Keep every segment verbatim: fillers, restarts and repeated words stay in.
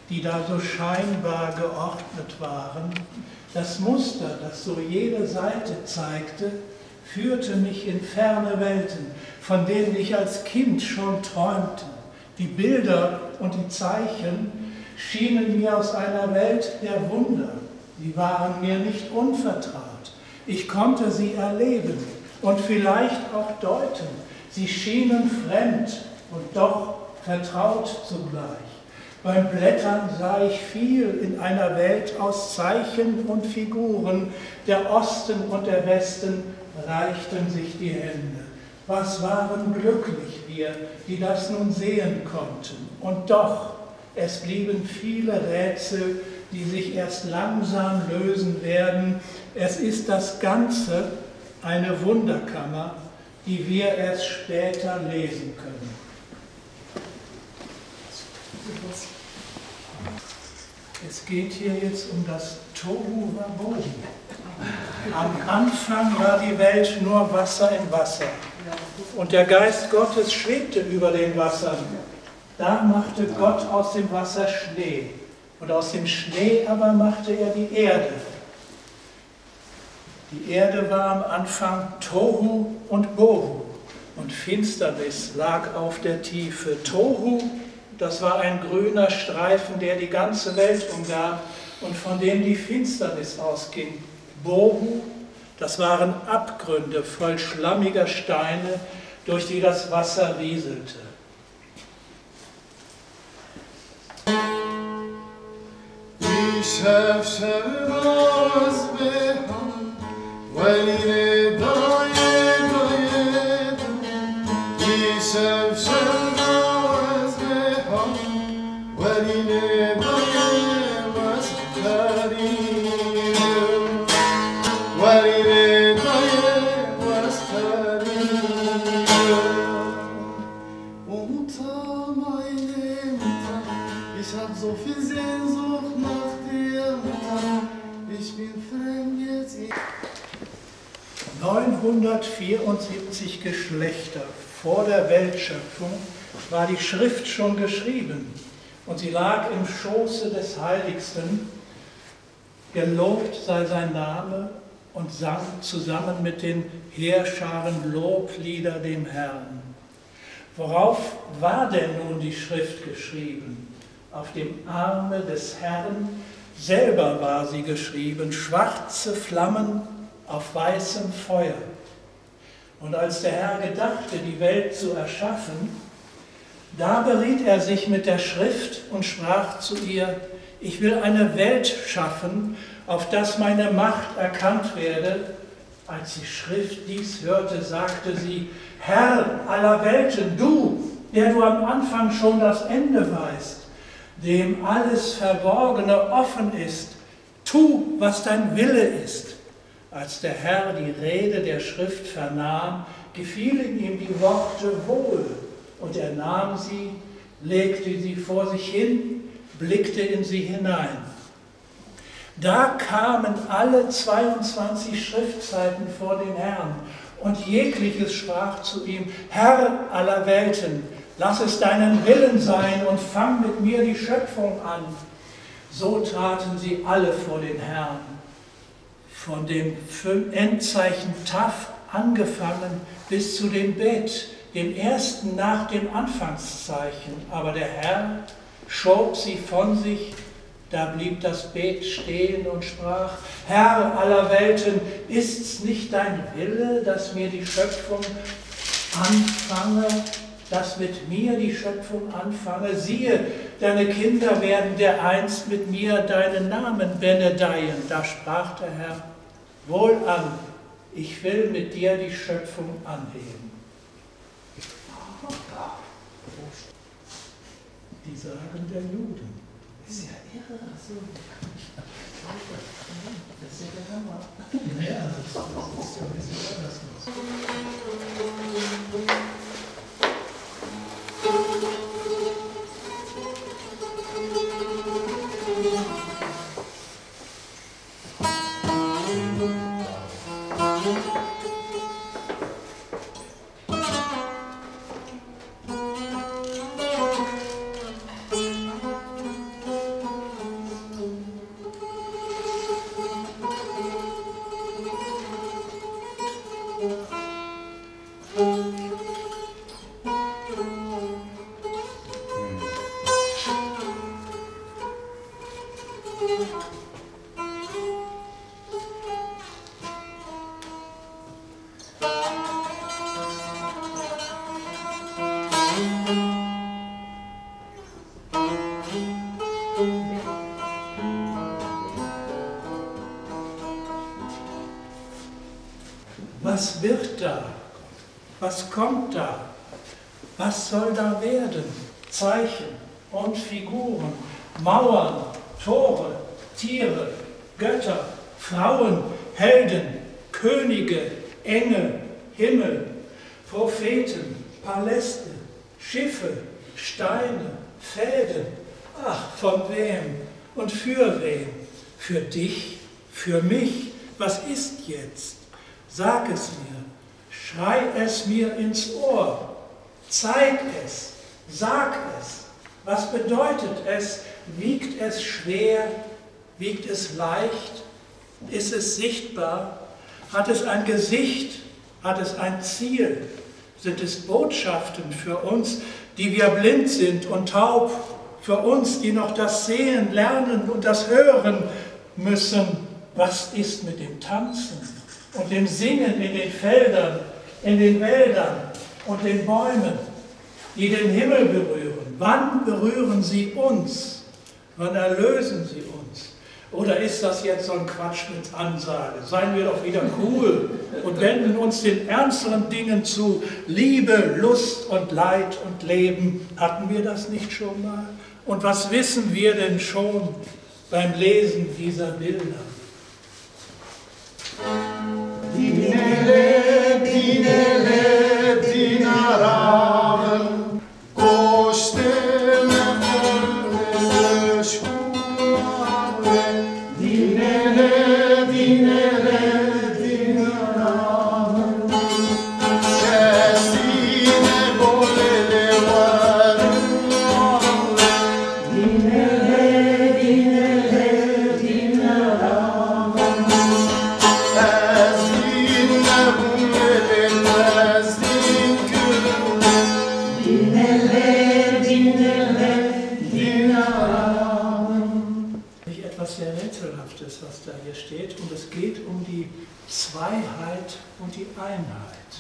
die da so scheinbar geordnet waren. Das Muster, das so jede Seite zeigte, führte mich in ferne Welten, von denen ich als Kind schon träumte. Die Bilder und die Zeichen schienen mir aus einer Welt der Wunder. Sie waren mir nicht unvertraut. Ich konnte sie erleben und vielleicht auch deuten. Sie schienen fremd und doch vertraut zugleich. Beim Blättern sah ich viel in einer Welt aus Zeichen und Figuren. Der Osten und der Westen reichten sich die Hände. Was waren glücklich wir, die das nun sehen konnten. Und doch, es blieben viele Rätsel, die sich erst langsam lösen werden. Es ist das Ganze eine Wunderkammer, die wir erst später lesen können. Es geht hier jetzt um das Tohu Wabohu. Am Anfang war die Welt nur Wasser in Wasser und der Geist Gottes schwebte über den Wassern. Da machte Gott aus dem Wasser Schnee und aus dem Schnee aber machte er die Erde. Die Erde war am Anfang Tohu und Bohu und Finsternis lag auf der Tiefe. Tohu, das war ein grüner Streifen, der die ganze Welt umgab und von dem die Finsternis ausging. Bohu, das waren Abgründe voll schlammiger Steine, durch die das Wasser rieselte. neunhundertvierundsiebzig Geschlechter vor der Weltschöpfung war die Schrift schon geschrieben und sie lag im Schoße des Heiligsten. Gelobt sei sein Name und sang zusammen mit den Heerscharen Loblieder dem Herrn. Worauf war denn nun die Schrift geschrieben? Auf dem Arme des Herrn selber war sie geschrieben, schwarze Flammen auf weißem Feuer. Und als der Herr gedachte, die Welt zu erschaffen, da beriet er sich mit der Schrift und sprach zu ihr: Ich will eine Welt schaffen, auf dass meine Macht erkannt werde. Als die Schrift dies hörte, sagte sie: Herr aller Welten, du, der du am Anfang schon das Ende weißt, dem alles Verborgene offen ist, tu, was dein Wille ist. Als der Herr die Rede der Schrift vernahm, gefielen ihm die Worte wohl, und er nahm sie, legte sie vor sich hin, blickte in sie hinein. Da kamen alle zweiundzwanzig Schriftseiten vor den Herrn, und jegliches sprach zu ihm: Herr aller Welten, lass es deinen Willen sein und fang mit mir die Schöpfung an. So traten sie alle vor den Herrn. Von dem Endzeichen Taf angefangen bis zu dem Bet, dem ersten nach dem Anfangszeichen. Aber der Herr schob sie von sich, da blieb das Bet stehen und sprach: Herr aller Welten, ist's nicht dein Wille, dass mir die Schöpfung anfange, dass mit mir die Schöpfung anfange? Siehe, deine Kinder werden dereinst mit mir deinen Namen benedeien. Da sprach der Herr: Wohlan, ich will mit dir die Schöpfung anheben. Die Sagen der Juden. Das ist ja irre. So. Das ist ja der Hammer. Ja, das, das ist ja ein bisschen anders. Was wird da? Was kommt da? Was soll da werden? Zeichen und Figuren, Mauern, Tore, Tiere, Götter, Frauen, Helden, Könige, Engel, Himmel, Propheten, Paläste, Schiffe, Steine, Fäden. Ach, von wem und für wen? Für dich, für mich. Was ist jetzt? Sag es mir, schrei es mir ins Ohr, zeig es, sag es. Was bedeutet es? Wiegt es schwer? Wiegt es leicht? Ist es sichtbar? Hat es ein Gesicht? Hat es ein Ziel? Sind es Botschaften für uns, die wir blind sind und taub? Für uns, die noch das Sehen lernen und das Hören müssen? Was ist mit dem Tanzen und dem Singen in den Feldern, in den Wäldern und den Bäumen, die den Himmel berühren? Wann berühren sie uns? Wann erlösen sie uns? Oder ist das jetzt so ein Quatsch mit Ansage? Seien wir doch wieder cool und wenden uns den ernsteren Dingen zu. Liebe, Lust und Leid und Leben. Hatten wir das nicht schon mal? Und was wissen wir denn schon beim Lesen dieser Bilder? Dinele, dinele, dinaraven, koşteme kolle şuave. Dinele, dinele, dinaraven, kesine golele varın. Dinele, dinele, dinaraven. Etwas sehr Rätselhaftes, was da hier steht, und es geht um die Zweiheit und die Einheit.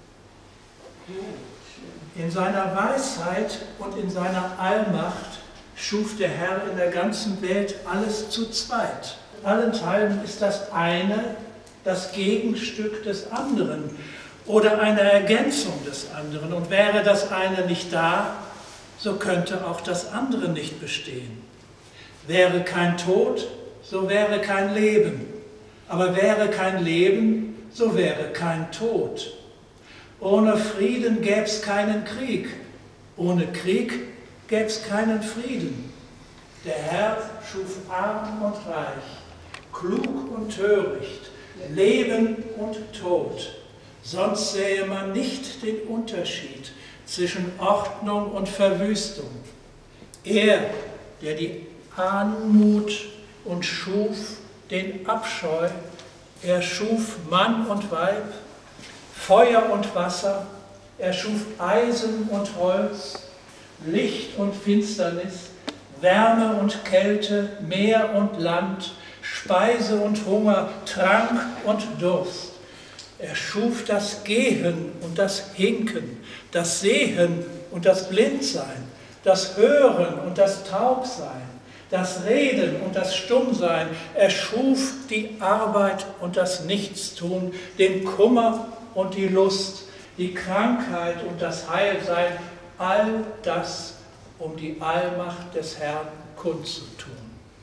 In seiner Weisheit und in seiner Allmacht schuf der Herr in der ganzen Welt alles zu zweit. Allenthalben ist das eine das Gegenstück des anderen oder eine Ergänzung des anderen. Und wäre das eine nicht da, so könnte auch das andere nicht bestehen. Wäre kein Tod, so wäre kein Leben. Aber wäre kein Leben, so wäre kein Tod. Ohne Frieden gäbe es keinen Krieg. Ohne Krieg gäbe es keinen Frieden. Der Herr schuf arm und reich, klug und töricht, Leben und Tod. Sonst sähe man nicht den Unterschied zwischen Ordnung und Verwüstung. Er, der die Anmut und schuf den Abscheu, er schuf Mann und Weib, Feuer und Wasser, er schuf Eisen und Holz, Licht und Finsternis, Wärme und Kälte, Meer und Land, Speise und Hunger, Trank und Durst. Er schuf das Gehen und das Hinken, das Sehen und das Blindsein, das Hören und das Taubsein, das Reden und das Stummsein. Er schuf die Arbeit und das Nichtstun, den Kummer und die Lust, die Krankheit und das Heilsein, all das, um die Allmacht des Herrn kundzutun.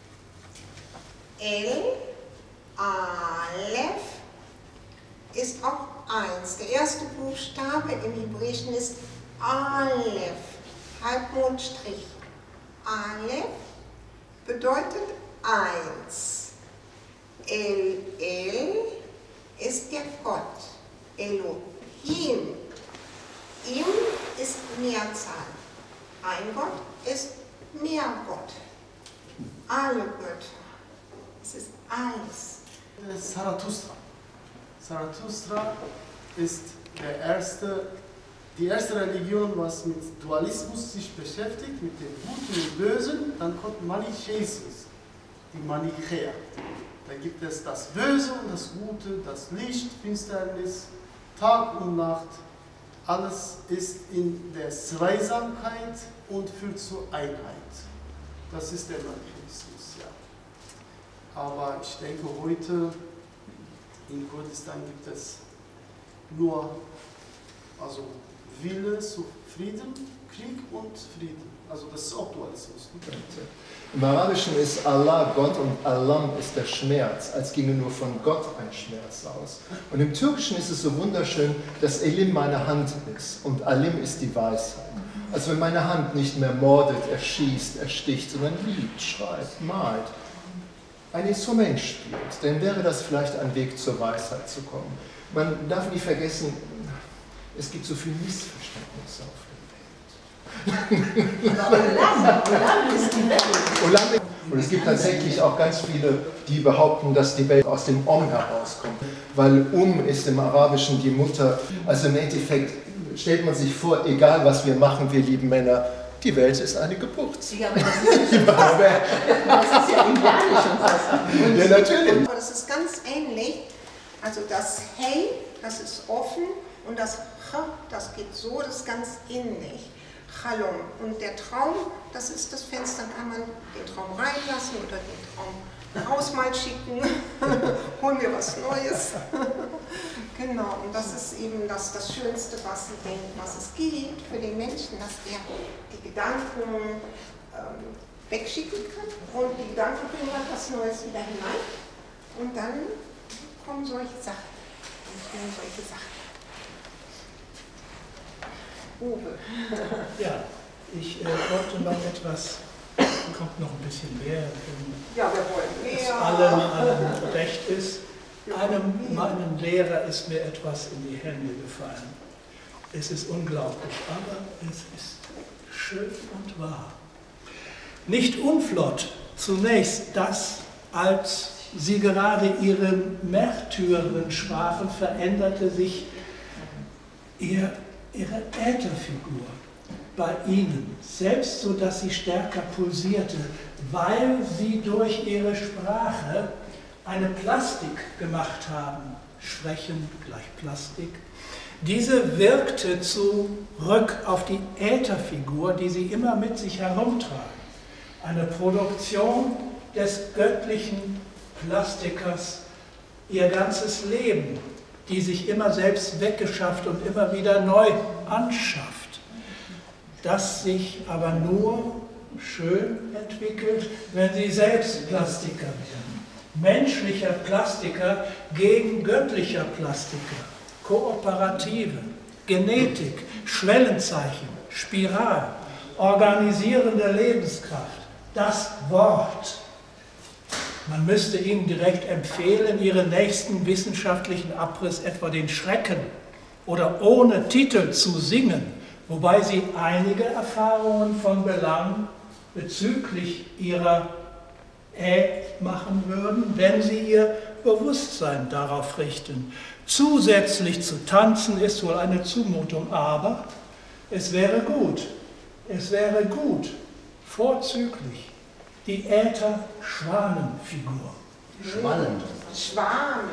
El, Aleph, ist auch eins. Der erste Buchstabe im Hebräischen ist Aleph, Halbmondstrich. Aleph bedeutet eins. El, El ist der Gott, Elohim. Im ist Mehrzahl. Ein Gott ist mehr Gott. Alle Götter. Es ist eins. Zarathustra. Zarathustra ist der erste, die erste Religion, was mit Dualismus sich beschäftigt, mit dem Guten und Bösen. Dann kommt Manichäismus, die Manichäer. Da gibt es das Böse und das Gute, das Licht, Finsternis, Tag und Nacht. alles ist in der Zweisamkeit und führt zur Einheit. Das ist der Materialismus, ja. Aber ich denke, heute in Kurdistan gibt es nur also Wille zu Frieden, Krieg und Frieden. Also das ist auch Dualismus. Ne? Im Arabischen ist Allah Gott und Alam ist der Schmerz, als ginge nur von Gott ein Schmerz aus. Und im Türkischen ist es so wunderschön, dass Elim meine Hand ist und Alim ist die Weisheit. Also wenn meine Hand nicht mehr mordet, erschießt, ersticht, sondern liebt, schreibt, malt, ein Instrument spielt, dann wäre das vielleicht ein Weg zur Weisheit zu kommen. Man darf nicht vergessen, es gibt so viel Missverständnisse auf Olam ist die Welt. Und es gibt tatsächlich auch ganz viele, die behaupten, dass die Welt aus dem Om herauskommt. Weil Um ist im Arabischen die Mutter. Also im Endeffekt stellt man sich vor, egal was wir machen, wir lieben Männer, die Welt ist eine Geburt. Ja, aber das ist ja, das ist ja indianisch schon fast. Ja, natürlich. Aber das ist ganz ähnlich. Also das Hey, das ist offen und das Ch, das geht so, das ist ganz ähnlich. Chalom. Und der Traum, das ist das Fenster, kann man den Traum reinlassen oder den Traum raus mal schicken. Hol mir was Neues. Genau, und das ist eben das, das Schönste, was sie denken, was es gibt für den Menschen, dass er die Gedanken ähm, wegschicken kann und die Gedanken bringen halt was Neues wieder hinein. Und dann kommen solche Sachen. Dann kommen solche Sachen. Uwe. Ja, ich äh, wollte noch etwas, kommt noch ein bisschen mehr, Ja, wir wollen dass mehr. allen, allen recht ist. Einem meinem Lehrer ist mir etwas in die Hände gefallen. Es ist unglaublich, aber es ist schön und wahr. Nicht unflott zunächst das, als sie gerade ihre Märtyrerin sprachen, veränderte sich ihr ihre Ätherfigur bei ihnen, selbst so, dass sie stärker pulsierte, weil sie durch ihre Sprache eine Plastik gemacht haben. Sprechen gleich Plastik. Diese wirkte zurück auf die Ätherfigur, die sie immer mit sich herumtragen. Eine Produktion des göttlichen Plastikers, ihr ganzes Leben, die sich immer selbst weggeschafft und immer wieder neu anschafft, das sich aber nur schön entwickelt, wenn sie selbst Plastiker werden. Menschlicher Plastiker gegen göttlicher Plastiker, Kooperative, Genetik, Schwellenzeichen, Spiral, organisierende Lebenskraft, das Wort. Man müsste Ihnen direkt empfehlen, Ihren nächsten wissenschaftlichen Abriss, etwa den Schrecken, oder ohne Titel zu singen, wobei Sie einige Erfahrungen von Belang bezüglich Ihrer Ä machen würden, wenn Sie Ihr Bewusstsein darauf richten. Zusätzlich zu tanzen ist wohl eine Zumutung, aber es wäre gut, es wäre gut, vorzüglich, die Äther-Schwanenfigur. Schwanen. Schwanen.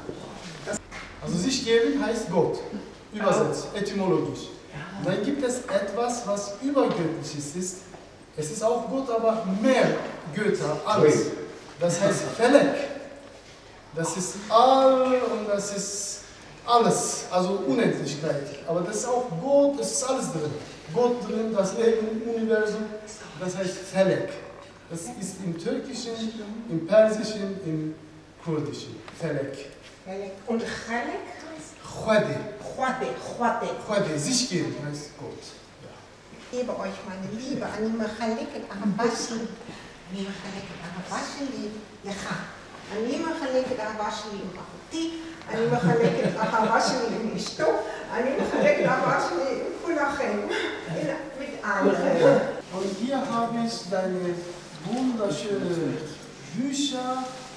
Also sich geben heißt Gott, übersetzt, etymologisch. Und dann gibt es etwas, was übergöttliches ist. Es ist auch Gott, aber mehr Götter, alles. Das heißt Felek. Das ist all und das ist alles, also Unendlichkeit. Aber das ist auch Gott, das ist alles drin. Gott drin, das Leben im Universum, das heißt Felek. Das ist im Türkischen, im Persischen, im Kurdischen. Felek. Und Chalek heißt? Chwade. Chwade, Chwade. Chwade, sich geben heißt Gott. Ich gebe euch meine Liebe, Anima Chalek et Ahabashi. Anima Chalek et Ahabashi lecha. Anima Chalek et Ahabashi lechachuti. Anima Chalek et Ahabashi leishto. Anima Chalek et Ahabashi lekulachem. Mit anderen. Und hier habe ich deine wunderschönen Bücher.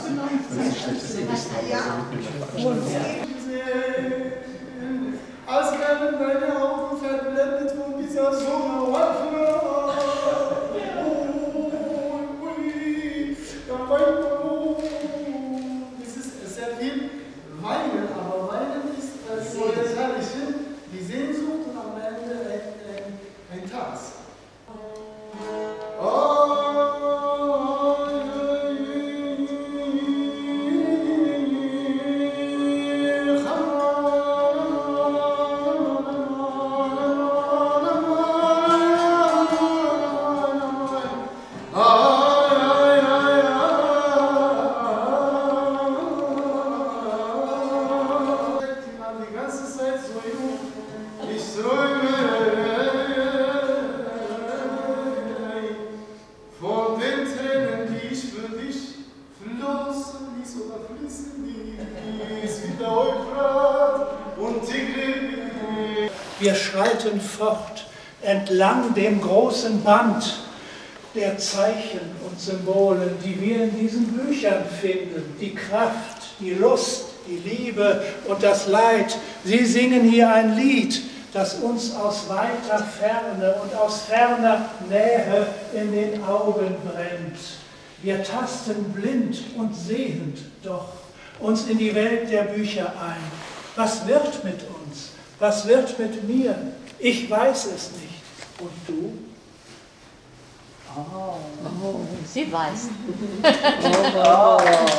Ja. Als werden deine Augen verblendet von dieser Sonne. Es ist sehr viel Weinen, aber Weinen ist das Herrliche, die Sehnsucht Wir schreiten fort entlang dem großen Band der Zeichen und Symbolen, die wir in diesen Büchern finden. Die Kraft, die Lust, die Liebe und das Leid. Sie singen hier ein Lied, das uns aus weiter Ferne und aus ferner Nähe in den Augen brennt. Wir tasten blind und sehend doch uns in die Welt der Bücher ein. Was wird mit uns? Was wird mit mir? Ich weiß es nicht. Und du? Oh, sie weiß. Oh.